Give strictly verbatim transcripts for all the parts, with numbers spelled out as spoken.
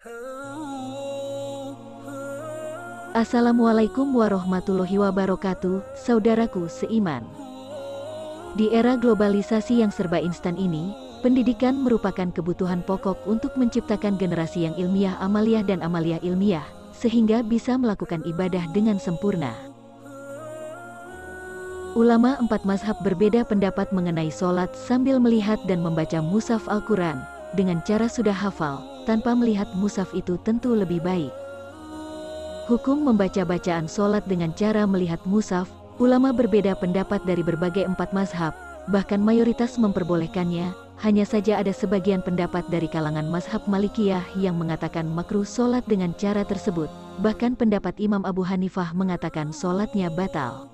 Assalamualaikum warahmatullahi wabarakatuh, saudaraku seiman. Di era globalisasi yang serba instan ini, pendidikan merupakan kebutuhan pokok untuk menciptakan generasi yang ilmiah amaliyah dan amaliyah ilmiah, sehingga bisa melakukan ibadah dengan sempurna. Ulama empat mazhab berbeda pendapat mengenai sholat sambil melihat dan membaca mushaf Al-Quran. Dengan cara sudah hafal, tanpa melihat mushaf itu tentu lebih baik. Hukum membaca bacaan sholat dengan cara melihat mushaf, ulama berbeda pendapat dari berbagai empat mazhab, bahkan mayoritas memperbolehkannya. Hanya saja ada sebagian pendapat dari kalangan mazhab Malikiyah yang mengatakan makruh sholat dengan cara tersebut, bahkan pendapat Imam Abu Hanifah mengatakan sholatnya batal.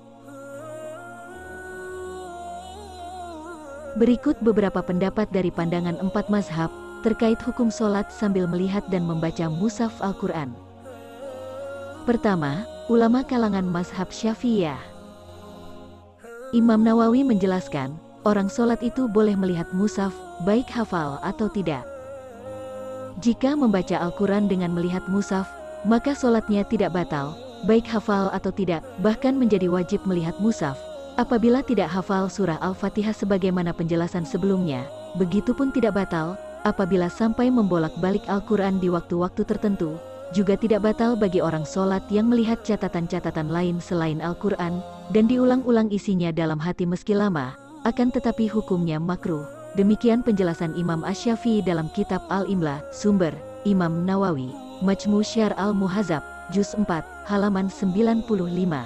Berikut beberapa pendapat dari pandangan empat mazhab terkait hukum sholat sambil melihat dan membaca mushaf Al-Quran. Pertama, ulama kalangan mazhab Syafi'iyah. Imam Nawawi menjelaskan, orang sholat itu boleh melihat mushaf, baik hafal atau tidak. Jika membaca Al-Quran dengan melihat mushaf, maka sholatnya tidak batal, baik hafal atau tidak, bahkan menjadi wajib melihat mushaf. Apabila tidak hafal surah Al-Fatihah sebagaimana penjelasan sebelumnya, begitupun tidak batal. Apabila sampai membolak-balik Al-Quran di waktu-waktu tertentu, juga tidak batal bagi orang sholat yang melihat catatan-catatan lain selain Al-Quran, dan diulang-ulang isinya dalam hati meski lama, akan tetapi hukumnya makruh. Demikian penjelasan Imam Asy-Syafi'i dalam kitab Al-Imla, sumber, Imam Nawawi, Majmu' Syarh Al-Muhadzab, Juz empat, halaman sembilan puluh lima.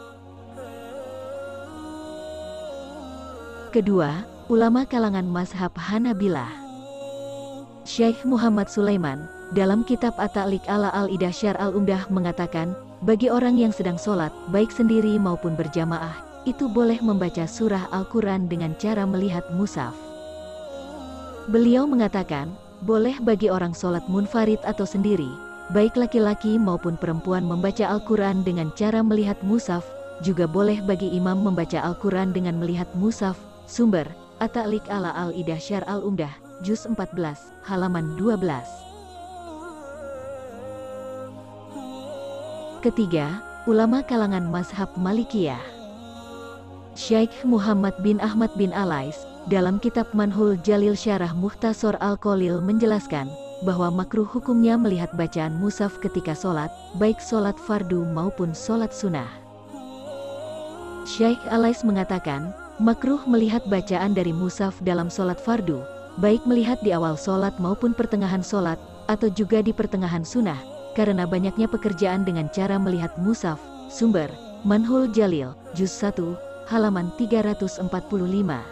Kedua, ulama kalangan mazhab Hanabilah. Syekh Muhammad Sulaiman, dalam kitab At-Ta'liq ala Al-Idah Syarh Al-Umdah mengatakan, bagi orang yang sedang sholat, baik sendiri maupun berjamaah, itu boleh membaca surah Al-Quran dengan cara melihat mushaf. Beliau mengatakan, boleh bagi orang sholat munfarid atau sendiri, baik laki-laki maupun perempuan membaca Al-Quran dengan cara melihat mushaf, juga boleh bagi imam membaca Al-Quran dengan melihat mushaf. Sumber, At-Ta'liq ala Al-Idah Syarh Al-Umdah, Juz empat belas, halaman dua belas. Ketiga, ulama kalangan mazhab Malikiyah. Syekh Muhammad bin Ahmad bin Alais, dalam kitab Manhul Jalil Syarah Mukhtasar Al-Qalil menjelaskan, bahwa makruh hukumnya melihat bacaan mushaf ketika sholat, baik sholat fardu maupun sholat sunnah. Syekh Alais mengatakan, makruh melihat bacaan dari mushaf dalam sholat fardu, baik melihat di awal sholat maupun pertengahan sholat, atau juga di pertengahan sunnah, karena banyaknya pekerjaan dengan cara melihat mushaf. Sumber, Manhul Jalil, Juz satu, halaman tiga ratus empat puluh lima.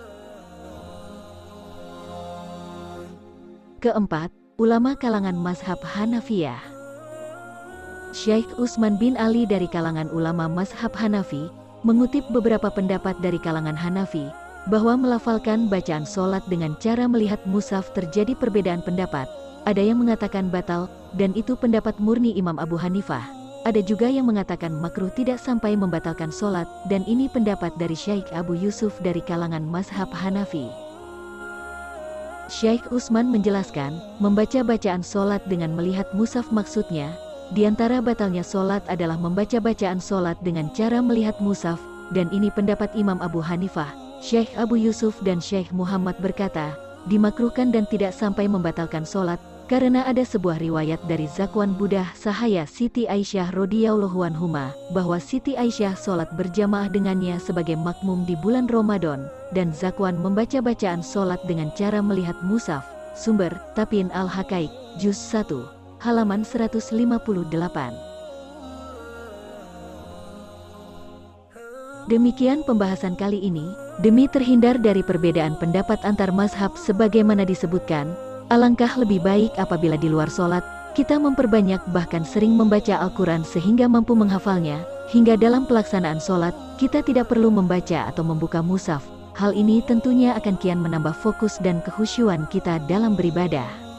Keempat, ulama kalangan mazhab Hanafiyah. Syekh Utsman bin Ali dari kalangan ulama mazhab Hanafi, mengutip beberapa pendapat dari kalangan Hanafi, bahwa melafalkan bacaan sholat dengan cara melihat mushaf terjadi perbedaan pendapat. Ada yang mengatakan batal, dan itu pendapat murni Imam Abu Hanifah. Ada juga yang mengatakan makruh tidak sampai membatalkan sholat, dan ini pendapat dari Syekh Abu Yusuf dari kalangan mazhab Hanafi. Syekh Utsman menjelaskan, membaca bacaan sholat dengan melihat mushaf maksudnya, di antara batalnya sholat adalah membaca bacaan sholat dengan cara melihat mushaf, dan ini pendapat Imam Abu Hanifah. Syekh Abu Yusuf dan Syekh Muhammad berkata, dimakruhkan dan tidak sampai membatalkan sholat, karena ada sebuah riwayat dari Zakwan Budah Sahaya Siti Aisyah radhiyallahu anhuma, bahwa Siti Aisyah sholat berjamaah dengannya sebagai makmum di bulan Ramadan, dan Zakwan membaca bacaan sholat dengan cara melihat mushaf. Sumber, Tapin Al-Haqaiq, Juz satu, halaman seratus lima puluh delapan. Demikian pembahasan kali ini. Demi terhindar dari perbedaan pendapat antar mazhab sebagaimana disebutkan, alangkah lebih baik apabila di luar sholat, kita memperbanyak bahkan sering membaca Al-Quran sehingga mampu menghafalnya, hingga dalam pelaksanaan sholat, kita tidak perlu membaca atau membuka mushaf. Hal ini tentunya akan kian menambah fokus dan kekhusyuan kita dalam beribadah.